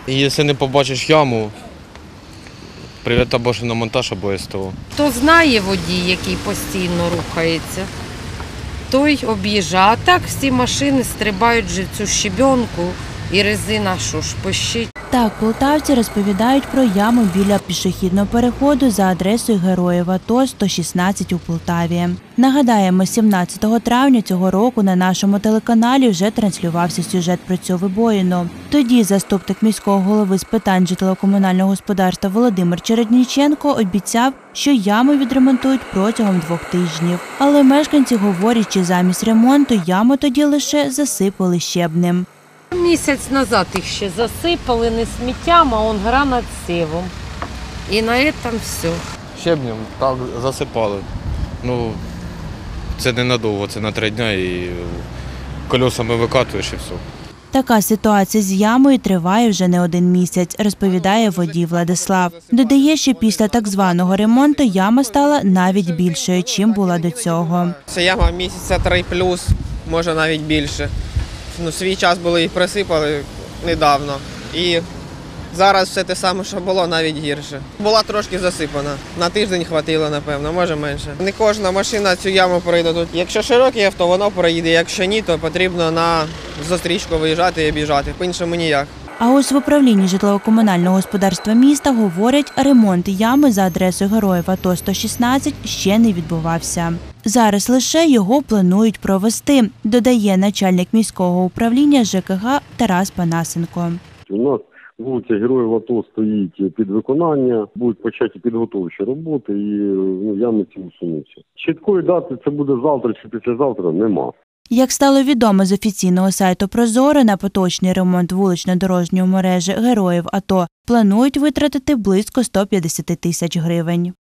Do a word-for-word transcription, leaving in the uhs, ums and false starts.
І якщо не побачиш яму, привіт або ж на монтаж, або СТО. Хто знає водій, який постійно рухається, той об'їжджає. А так всі машини стрибають вже в цю щебенку і резина що ж пищить. Так, полтавці розповідають про яму біля пішохідного переходу за адресою Героїв АТО сто шістнадцять у Полтаві. Нагадаємо, сімнадцятого травня цього року на нашому телеканалі вже транслювався сюжет про цю вибоїну. Тоді заступник міського голови з питань житлово-комунального господарства Володимир Чередніченко обіцяв, що яму відремонтують протягом двох тижнів. Але мешканці говорять, що замість ремонту яму тоді лише засипали щебнем. Місяць назад їх ще засипали не сміттям, а он гранатсівом. І на цьому все. Щебнем так засипали. Ну, це ненадовго, це на три дні і колесами викатуєш і все. Така ситуація з ямою триває вже не один місяць, розповідає водій Владислав. Додає, що після так званого ремонту яма стала навіть більшою, чим була до цього. Це яма місяця три плюс, може навіть більше. Ну, свій час були і присипали недавно. І зараз все те саме, що було, навіть гірше. Була трошки засипана. На тиждень хватило, напевно, може менше. Не кожна машина цю яму пройде тут. Якщо широке авто, воно проїде. Якщо ні, то потрібно на зустрічку виїжджати і об'їжджати. По-іншому ніяк. А ось в управлінні житлово-комунального господарства міста говорять, ремонт ями за адресою Героїв АТО сто шістнадцять ще не відбувався. Зараз лише його планують провести, додає начальник міського управління ЖКГ Тарас Панасенко. У нас вулиця Героїв АТО стоїть під виконання, будуть початі підготовчі роботи і ну, ями ці усунуться. Чіткої дати це буде завтра чи післязавтра нема. Як стало відомо з офіційного сайту Прозоро, на поточний ремонт вулично-дорожньої мережі Героїв АТО планують витратити близько ста п'ятдесяти тисяч гривень.